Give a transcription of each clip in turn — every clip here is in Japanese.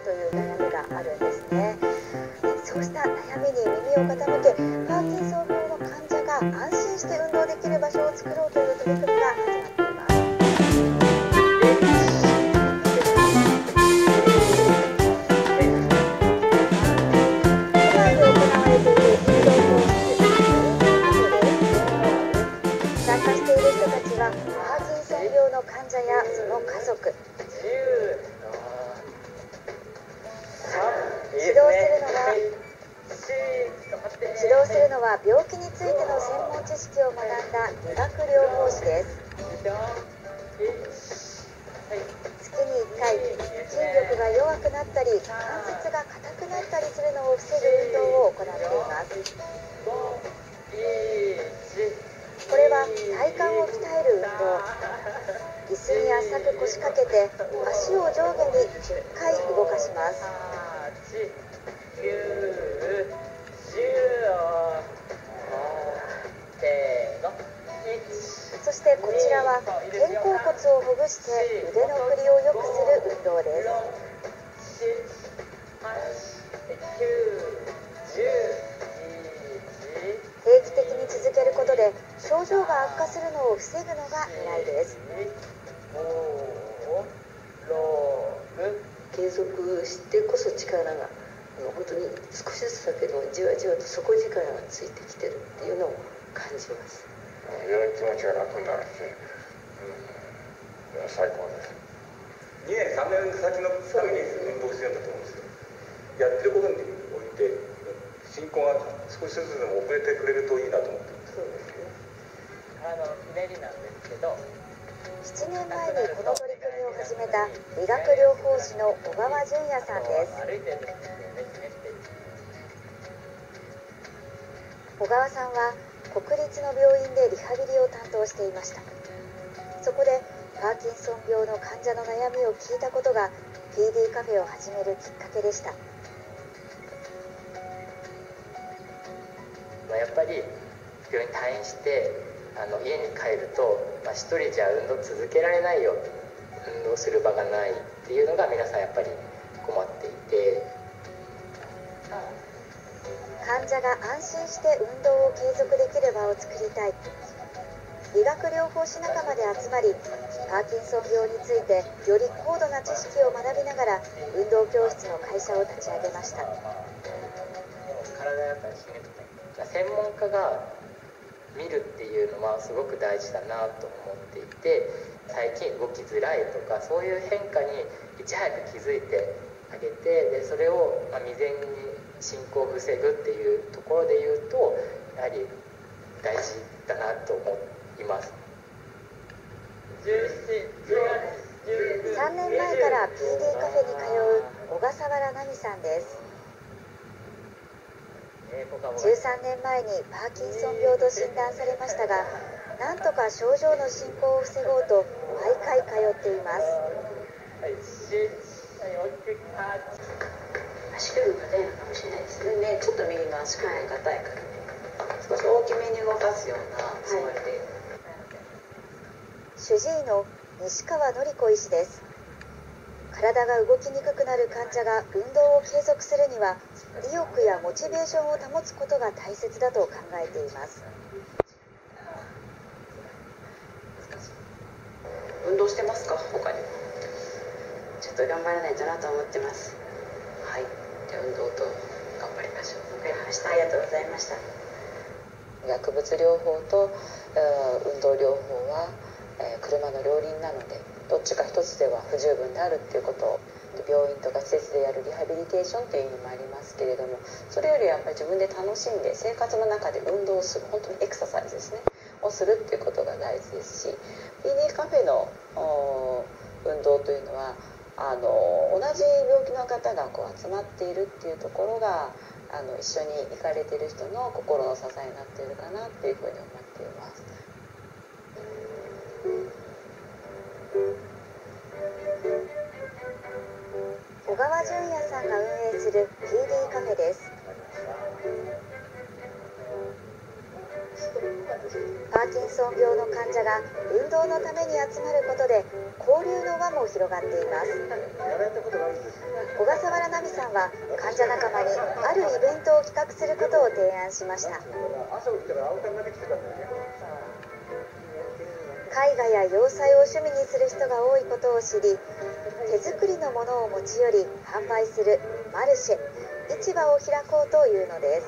という悩みがあるんですね。そうした悩みに耳を傾け、パーキンソン病の患者が安心して運動できる場所を作ろうという取り組みが始まっています。都内で行われている運動教室、参加している人たちはパーキンソン病の患者やその家族、指導するのは病気についての専門知識を学んだ理学療法士です。月に1回、筋力が弱くなったり関節が硬くなったりするのを防ぐ運動を行っています。これは体幹を鍛える運動。椅子に浅く腰掛けて足を上下に10回動かします。そしてこちらは肩甲骨をほぐして腕の振りを良くする運動です。定期的に続けることで症状が悪化するのを防ぐのが狙いです。 継続してこそ力が本当に少しずつだけどじわじわと底力がついてきてるっていうのを感じます。 非常に気持ちが楽になるし、最高です。 2年3年先のために運動してるんだと思うんですよ。やってることにおいて進行が少しずつでも遅れてくれるといいなと思ってます。 そうですね。 ひねりなんですけど、 7年前にこの取り組みを始めた理学療法士の小川淳也さんです。小川さんは国立の病院でリハビリを担当していました。そこでパーキンソン病の患者の悩みを聞いたことが PD カフェを始めるきっかけでした。 やっぱり病院に退院して家に帰ると、一人じゃ運動続けられないよ、運動する場がないっていうのが皆さんやっぱり困っていて、 患者が安心して運動を継続できる場を作りたい。理学療法士仲間で集まり、パーキンソン病についてより高度な知識を学びながら運動教室の会社を立ち上げました。 体やっぱり専門家が見るっていうのはすごく大事だなと思っていて、最近動きづらいとかそういう変化にいち早く気づいてあげて、でそれを未然に進行を防ぐっていうところで言うとやはり大事だなと思います。 3年前から PD カフェに通う小笠原奈美さんです。13年前にパーキンソン病と診断されましたが、なんとか症状の進行を防ごうと毎回通っています。 足首が硬いのかもしれないですね。ちょっと右の足首が硬いからね、少し大きめに動かすようなつもりで。 主治医の西川典子医師です。体が動きにくくなる患者が運動を継続するには意欲やモチベーションを保つことが大切だと考えています。 運動してますか？他にちょっと頑張らないとなと思ってます。はい、じゃあ運動と頑張りましょう。わかりました。ありがとうございました。薬物療法と運動療法は車の両輪なので、どっちか一つでは不十分であるっていうことを、病院とか施設でやるリハビリテーションという意味もありますけれども、それよりやっぱり自分で楽しんで生活の中で運動をする、本当にエクササイズですねをするっていうことが大事ですし、 PD カフェの運動というのは同じ病気の方が集まっているっていうところが一緒に行かれている人の心の支えになっているかなっていうふうに思っています。 小川淳也さんが運営する PD カフェです。 パーキンソン病の患者が運動のために集まることで交流の輪も広がっています。小笠原奈美さんは患者仲間にあるイベントを企画することを提案しました。絵画や洋裁を趣味にする人が多いことを知り、手作りのものを持ち寄り販売するマルシェ、市場を開こうというのです。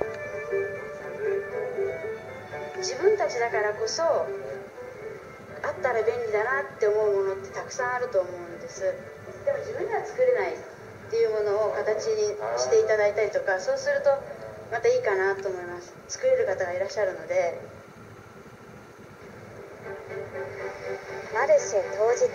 自分たちだからこそあったら便利だなって思うものってたくさんあると思うんです。でも自分では作れないっていうものを形にしていただいたりとか、そうするとまたいいかなと思います。作れる方がいらっしゃるので。 マルシェ当日、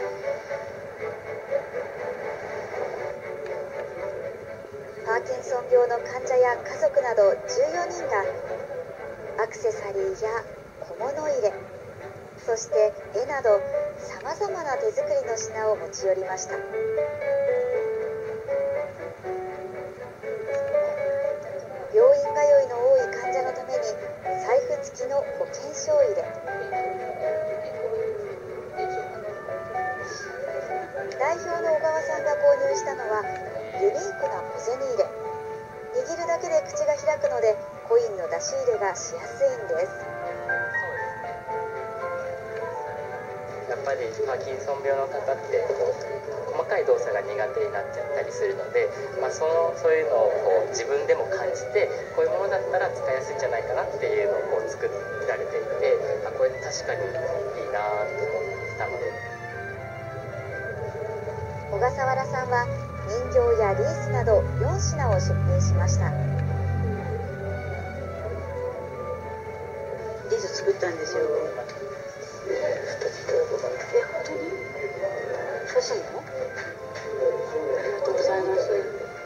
パーキンソン病の患者や家族など14人がアクセサリーや小物入れ、そして絵などさまざまな手作りの品を持ち寄りました。病院通いの多い患者のために財布付きの保険証入れ、代表の小川さんが購入したのはユニークな小銭入れ。握るだけで口が開くのでコインの出し入れがしやすいんです。 やっぱりパーキンソン病の方って細かい動作が苦手になっちゃったりするので、そういうのを自分でも感じて、こういうものだったら使いやすいんじゃないかなっていうのを作られていて、これ確かにいいなと思ったので。 小笠原さんは人形やリースなど4品を出品しました。 リース作ったんですよ。本当に？そうするの？ありがとうございます。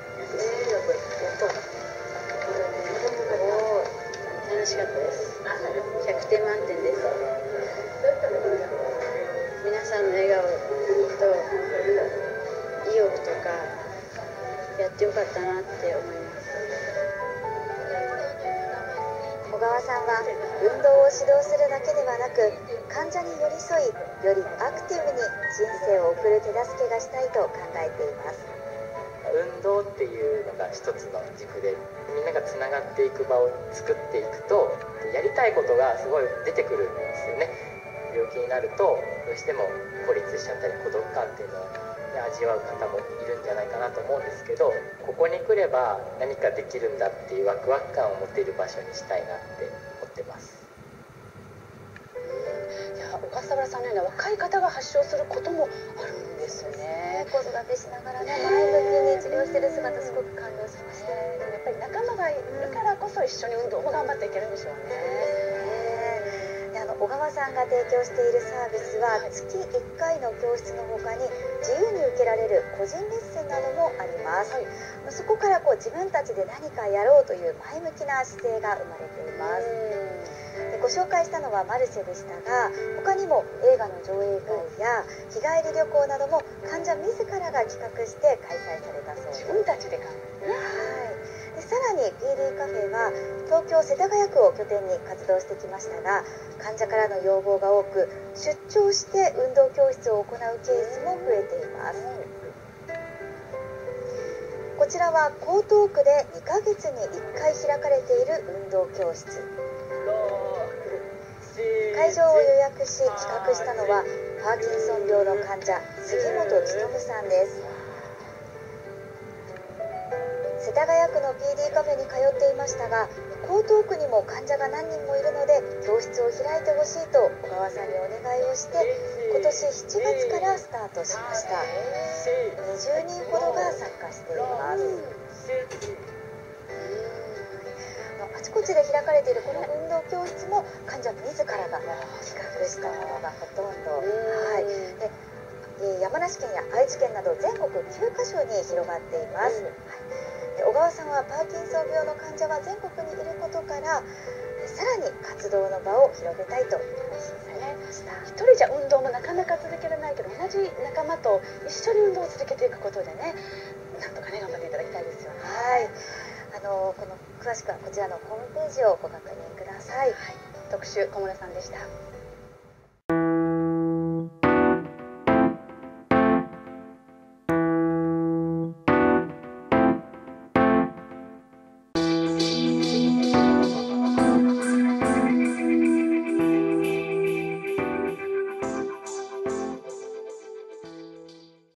楽しかったです。100点満点です。皆さんの笑顔と意欲とかやってよかったなって思います。 小川さんは運動を指導するだけではなく、患者に寄り添い、よりアクティブに人生を送る手助けがしたいと考えています。 運動っていうのが一つの軸で、みんながつながっていく場を作っていくと、やりたいことがすごい出てくるんですよね。病気になるとどうしても孤立しちゃったり孤独感っていうのを味わう方もいるんじゃないかなと思うんですけど、ここに来れば何かできるんだっていうワクワク感を持っている場所にしたいなって思ってます。 いや、小笠原さんのような若い方が発症することもあるんですね。 子育てしながらね、前向きに治療してる姿すごく感動しました。 やっぱり仲間がいるからこそ一緒に運動も頑張っていけるんでしょうね。 小川さんが提供しているサービスは月1回の教室の他に自由に受けられる個人レッスンなどもあります。そこから自分たちで何かやろうという前向きな姿勢が生まれています。ご紹介したのはマルシェでしたが、他にも映画の上映会や日帰り旅行なども患者自らが企画して開催されたそうです。 自分たちで考える。 でさらに PD カフェは東京世田谷区を拠点に活動してきましたが、患者からの要望が多く、出張して運動教室を行うケースも増えています。こちらは江東区で2ヶ月に1回開かれている運動教室。会場を予約し企画したのはパーキンソン病の患者杉本勉さんです。世田谷区の PD カフェに通っていましたが、江東区にも患者が何人もいるので教室を開いてほしいと小川さんにお願いをして、今年7月からスタートしました。20人ほどが参加しています。あちこちで開かれているこの運動教室も患者自らが企画したものがほとんど。山梨県や愛知県など全国9カ所に広がっています。小川さんはパーキンソン病の患者は全国にいることから、さらに活動の場を広げたいと発信されました。 一人じゃ運動もなかなか続けられないけど、同じ仲間と一緒に運動を続けていくことでね、なんとかね頑張っていただきたいですよね。 この詳しくはこちらのホームページをご確認ください。 特集、小村さんでした。